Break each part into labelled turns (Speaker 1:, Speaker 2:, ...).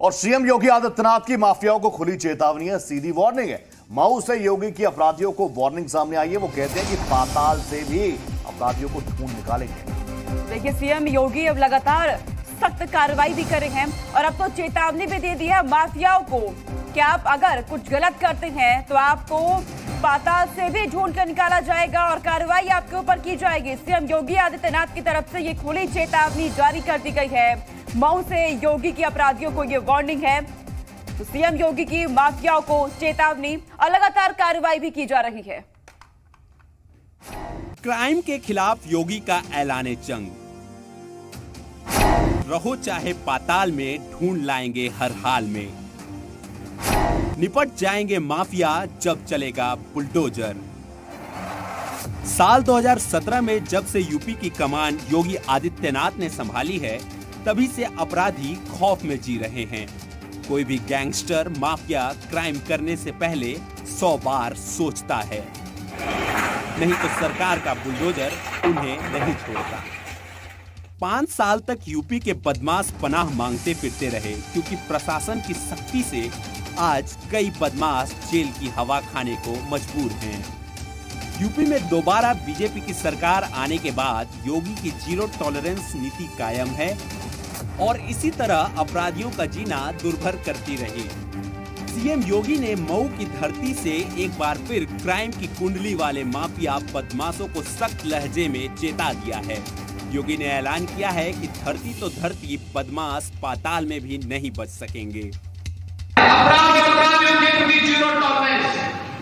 Speaker 1: और सीएम योगी आदित्यनाथ की माफियाओं को खुली चेतावनी है, सीधी वार्निंग है। मऊ से योगी की अपराधियों को वार्निंग सामने आई है। वो कहते हैं कि पाताल से भी अपराधियों को ढूंढ निकालेंगे।
Speaker 2: देखिए, सीएम योगी अब लगातार सख्त कार्रवाई भी कर रहे हैं और अब तो चेतावनी भी दे दी है माफियाओं को कि आप अगर कुछ गलत करते हैं तो आपको पाताल से भी ढूंढ कर निकाला जाएगा और कार्रवाई आपके ऊपर की जाएगी। सीएम योगी आदित्यनाथ की तरफ से ये खुली चेतावनी जारी कर दी गई है। मऊ से योगी की अपराधियों को ये वार्निंग है, तो सीएम योगी की माफियाओं को चेतावनी और लगातार कार्रवाई भी की जा रही है।
Speaker 3: क्राइम के खिलाफ योगी का ऐलान जंग, रहो चाहे पाताल में, ढूंढ लाएंगे हर हाल में, निपट जाएंगे माफिया जब चलेगा बुलडोजर। साल 2017 में जब से यूपी की कमान योगी आदित्यनाथ ने संभाली है, तभी से अपराधी खौफ में जी रहे हैं। कोई भी गैंगस्टर माफिया क्राइम करने से पहले 100 बार सोचता है, नहीं तो सरकार का बुलडोजर उन्हें नहीं छोड़ता। 5 साल तक यूपी के बदमाश पनाह मांगते फिरते रहे, क्योंकि प्रशासन की सख्ती से आज कई बदमाश जेल की हवा खाने को मजबूर हैं। यूपी में दोबारा बीजेपी की सरकार आने के बाद योगी की जीरो टॉलरेंस नीति कायम है और इसी तरह अपराधियों का जीना दुर्भर करती रही। सीएम योगी ने मऊ की धरती से एक बार फिर क्राइम की कुंडली वाले माफिया बदमाशों को सख्त लहजे में चेता दिया है। योगी ने ऐलान किया है कि धरती तो धरती, बदमाश पाताल में भी नहीं बच सकेंगे।
Speaker 4: अपराधियों के प्रति जीरो टॉलरेंस।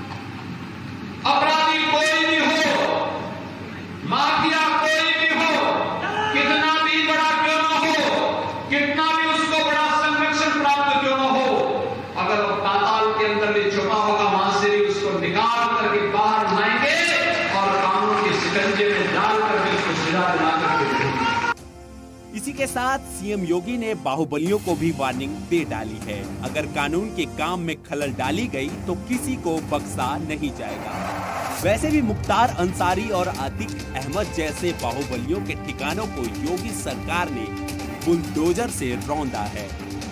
Speaker 4: अपराधी कोई भी हो, माफिया कोई भी हो, कितना भी बड़ा क्यों न हो, कितना भी उसको बड़ा संरक्षण प्राप्त क्यों न हो, अगर वो पाताल के अंदर भी छुपा होगा, वहां से भी उसको निकाल करके बाहर लाएंगे और कानून के शिकंजे में डाल करके उसको सजा दिला करके।
Speaker 3: इसी के साथ सीएम योगी ने बाहुबलियों को भी वार्निंग दे डाली है। अगर कानून के काम में खलल डाली गई तो किसी को बख्शा नहीं जाएगा। वैसे भी मुख्तार अंसारी और आतिक अहमद जैसे बाहुबलियों के ठिकानों को योगी सरकार ने बुलडोजर से रौंदा है।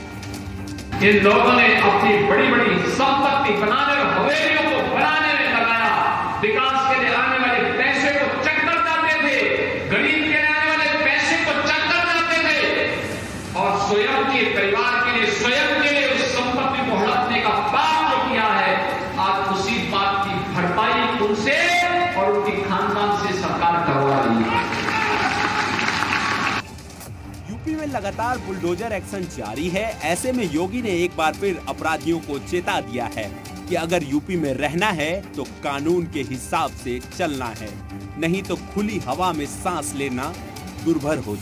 Speaker 4: इन लोगों ने अपनी बड़ी बड़ी संपत्ति बनाने और हवेलियों को बनाने में लगाया। विकास के लिए आने वाले पैसे को चक्कर जाते थे, गरीब के लिए आने वाले पैसे को चक्कर जाते थे और स्वयं के परिवार के लिए, स्वयं के लिए उस संपत्ति को हड़पने का पाप जो किया है, आज उसी बात की भरपाई उनसे और उनके खानदान से सरकार करवा रही है।
Speaker 3: यूपी में लगातार बुलडोजर एक्शन जारी है। ऐसे में योगी ने एक बार फिर अपराधियों को चेता दिया है कि अगर यूपी में रहना है तो कानून के हिसाब से चलना है, नहीं तो खुली हवा में सांस लेना दुर्भर हो